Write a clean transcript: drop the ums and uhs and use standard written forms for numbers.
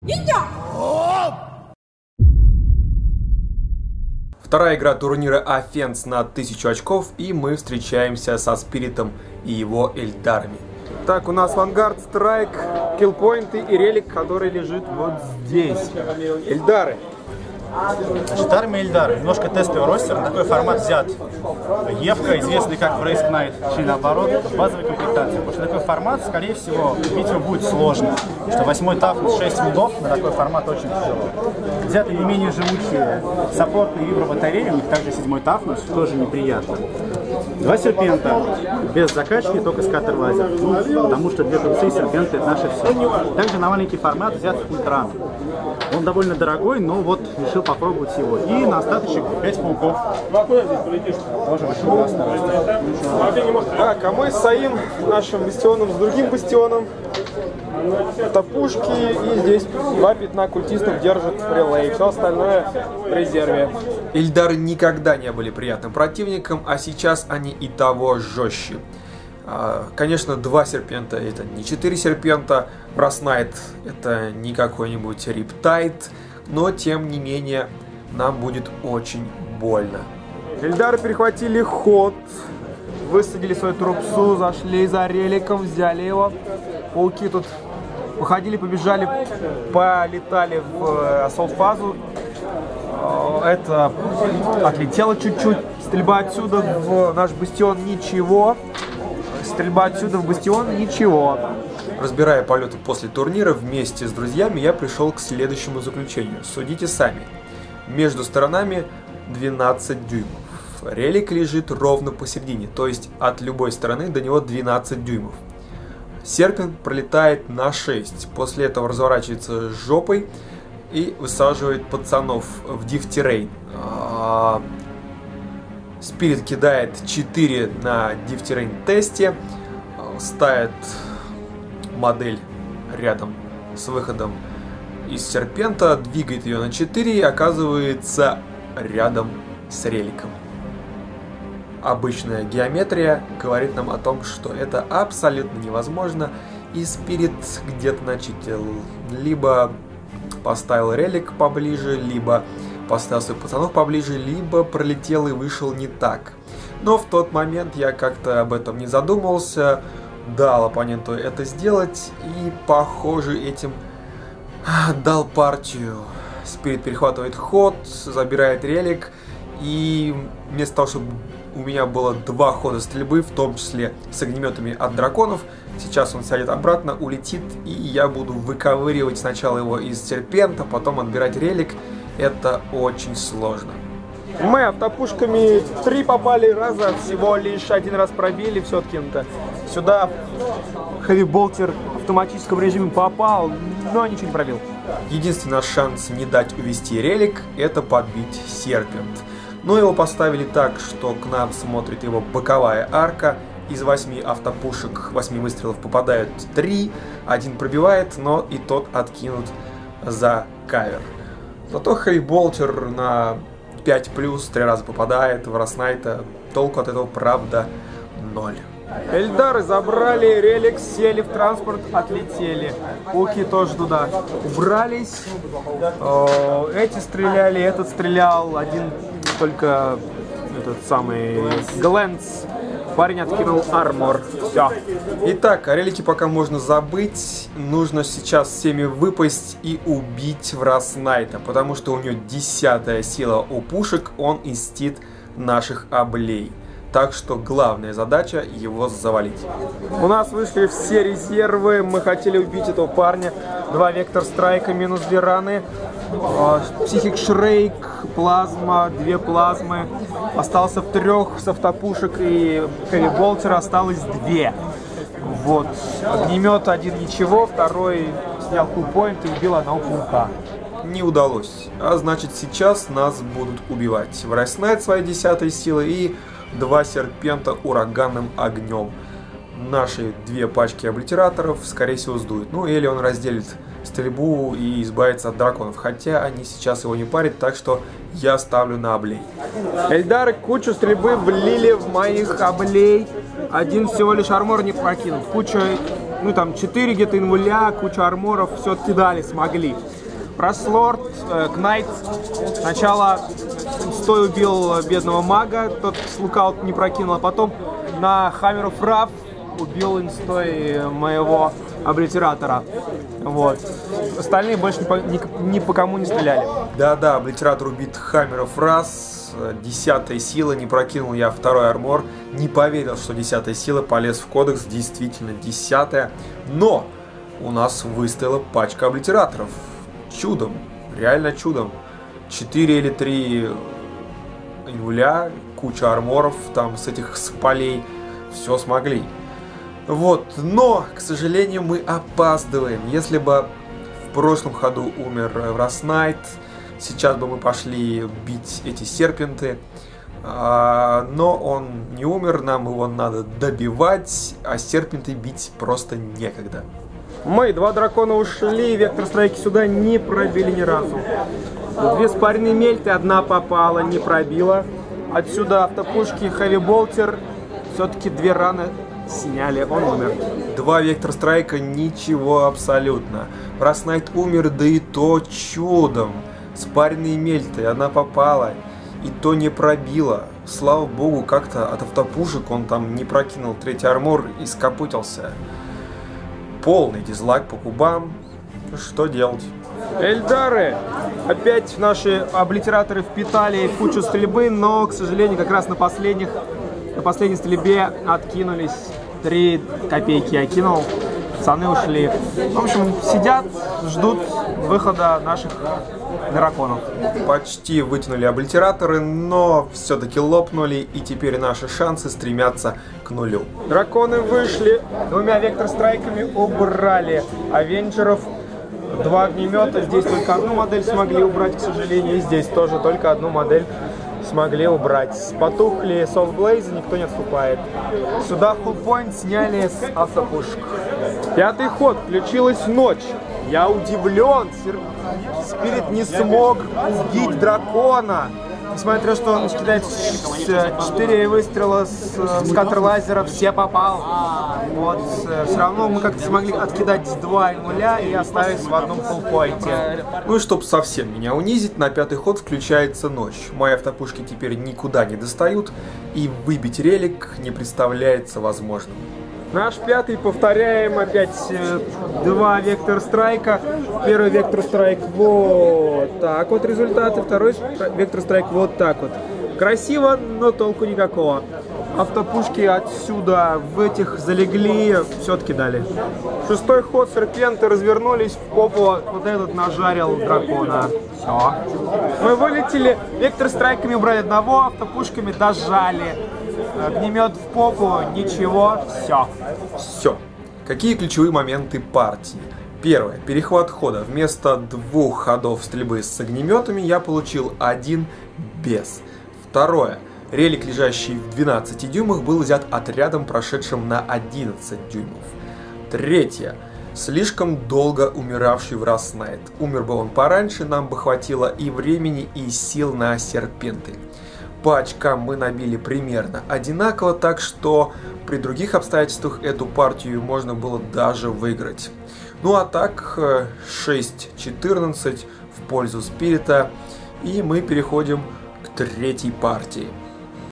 Вторая игра турнира Offense на 1000 очков, и мы встречаемся со Спиритом и его Эльдарами. Так, у нас Vanguard, Страйк, киллпоинты и релик, который лежит вот здесь. Эльдары. Значит, армия Эльдар. Немножко тестовый ростер. На такой формат взят Евка, известный как Braced Knight, или наоборот, базовой комплектации. Потому что такой формат, скорее всего, бить его будет сложно. Потому что 8-й тафнус 6 мудов на такой формат очень тяжело. Взяты не менее живучие саппортные вибро-батареи, у них также 7-й тафнус, тоже неприятно. 2 серпента, без закачки, только скаттер лазер. Потому что 2 трусы и серпенты — это наше все. Также на маленький формат взят ультран. Он довольно дорогой, но вот решил попробовать его. И на остаточек 5 пауков. Тоже очень классно. Так, а мы стоим нашим бастионом с другим бастионом. Топушки, и здесь 2 пятна культистов держат релей. Все остальное в резерве. Эльдары никогда не были приятным противником, а сейчас они и того жестче. Конечно, 2 серпента — это не 4 серпента, Brass Knight — это не какой-нибудь Riptide, но тем не менее нам будет очень больно. Эльдары перехватили ход, высадили свою трупсу, зашли за реликом, взяли его. Пауки тут походили, побежали, полетали в ассолт-фазу. Это отлетело чуть-чуть. Стрельба отсюда в наш бастион — ничего. Стрельба отсюда в бастион — ничего. Разбирая полеты после турнира вместе с друзьями, я пришел к следующему заключению. Судите сами. Между сторонами 12 дюймов. Релик лежит ровно посередине, то есть от любой стороны до него 12 дюймов. Серпент пролетает на 6, после этого разворачивается жопой и высаживает пацанов в дифтерейн. Спирит кидает 4 на дифтерейн тесте, ставит модель рядом с выходом из серпента, двигает ее на 4 и оказывается рядом с реликом. Обычная геометрия говорит нам о том, что это абсолютно невозможно, и Спирит где-то начитил. Либо поставил релик поближе, либо поставил своих пацанов поближе, либо пролетел и вышел не так. Но в тот момент я как-то об этом не задумывался, дал оппоненту это сделать, и, похоже, этим дал партию. Спирит перехватывает ход, забирает релик, и вместо того, чтобы у меня было 2 хода стрельбы, в том числе с огнеметами от драконов, сейчас он сядет обратно, улетит, и я буду выковыривать сначала его из серпента, потом отбирать релик. Это очень сложно. Мы автопушками 3 попали раза, всего лишь 1 раз пробили все-таки. Сюда хэви-болтер в автоматическом режиме попал, но ничего не пробил. Единственный наш шанс не дать увести релик — это подбить серпент. Но его поставили так, что к нам смотрит его боковая арка. Из 8 автопушек, 8 выстрелов попадают 3, 1 пробивает, но и тот откинут за кавер. Зато хэви-болтер на 5+, 3 раза попадает, в Brass Knight толку от этого, правда, 0. Эльдары забрали релик, сели в транспорт, отлетели. Пауки тоже туда убрались. Эти стреляли, этот стрелял, один только этот самый Глэнс. Парень откинул армор. Все. Итак, о релике пока можно забыть. Нужно сейчас всеми выпасть и убить Brass Knight, потому что у него 10-я сила у пушек, он инстит наших облей. Так что главная задача — его завалить. У нас вышли все резервы, мы хотели убить этого парня. 2 вектор страйка, минус 2 раны. Психик Шрейк, плазма, 2 плазмы. Остался в 3 с автопушек и хэви-болтера осталось 2. Вот. Огнемет 1 ничего, 2-й снял кулпоинт и убил 1 паука. Не удалось. А значит, сейчас нас будут убивать. Brass Knight своей 10-й силой и 2 серпента ураганным огнем. Наши 2 пачки облитераторов, скорее всего, сдуют. Ну, или он разделит стрельбу и избавится от драконов. Хотя они сейчас его не парят, так что я ставлю на облей. Эльдары кучу стрельбы влили в моих облей. 1 всего лишь армор не прокинул. Куча, ну там 4 где-то инвуля, куча арморов все-таки дали, смогли. Прослорд, Кнайт. Сначала Инстой убил бедного мага, тот с лукаут не прокинул, а потом на Hammer of Wrath убил Инстой моего облитератора. Вот. Остальные больше ни по кому не стреляли. Да-да, облитератор убит Hammer of Wrath, 10-я сила, не прокинул я второй армор, не поверил, что 10-я сила, полез в кодекс, действительно 10-я, но у нас выстояла пачка облитераторов. Чудом, реально чудом. 4 или 3 инвуля, куча арморов там с этих полей, все смогли. Вот, но, к сожалению, мы опаздываем. Если бы в прошлом ходу умер Wrath-Knight, сейчас бы мы пошли бить эти серпенты. Но он не умер, нам его надо добивать, а серпенты бить просто некогда. Мы, 2 дракона ушли, вектор страйки сюда не пробили ни разу. 2 спаренные мельты, 1 попала, не пробила. Отсюда автопушки, хэви болтер, все-таки 2 раны сняли, он умер. 2 вектор страйка, ничего абсолютно. Wrath-Knight умер, да и то чудом. Спаренные мельты, 1 попала, и то не пробила. Слава богу, как-то от автопушек он там не прокинул 3-й армор и скопытился. Полный дизлайк по кубам. Что делать? Эльдары! Опять наши облитераторы впитали кучу стрельбы, но, к сожалению, как раз на последней стрельбе откинулись. 3 копейки я кинул, пацаны ушли. В общем, сидят, ждут выхода наших драконов. Почти вытянули облитераторы, но все-таки лопнули, и теперь наши шансы стремятся к нулю. Драконы вышли, 2 вектор-страйками убрали Авенджеров, 2 огнемета, здесь только 1 модель смогли убрать, к сожалению, и здесь тоже только 1 модель смогли убрать. Потухли софтблейзы, никто не отступает. Сюда фуллпоинт сняли с автопушек. 5-й ход, включилась ночь. Я удивлен, Спирит не смог убить дракона. Несмотря что он кидает 4 выстрела с скатер-лазера, все попал. Вот, все равно мы как-то смогли откидать 2 нуля и оставить в 1 фуллпоинте. Ну и чтобы совсем меня унизить, на 5-й ход включается ночь. Мои автопушки теперь никуда не достают, и выбить релик не представляется возможным. Наш 5-й, повторяем опять 2 вектор страйка. 1-й вектор страйк вот так вот результаты, 2-й вектор страйк вот так вот. Красиво, но толку никакого. Автопушки отсюда в этих залегли, все-таки дали. 6-й ход, серпенты развернулись, в попу вот этот нажарил дракона. Все. Мы вылетели, вектор страйками убрали 1, автопушками дожали. Огнемет в попу, ничего, все. Все. Какие ключевые моменты партии? Первое. Перехват хода. Вместо 2 ходов стрельбы с огнеметами я получил 1 без. Второе. Релик, лежащий в 12 дюймах, был взят отрядом, прошедшим на 11 дюймов. Третье. Слишком долго умиравший Wrath-Knight. Умер бы он пораньше, нам бы хватило и времени, и сил на серпенты. По очкам мы набили примерно одинаково, так что при других обстоятельствах эту партию можно было даже выиграть. Ну а так 6-14 в пользу Спирита, и мы переходим к 3-й партии.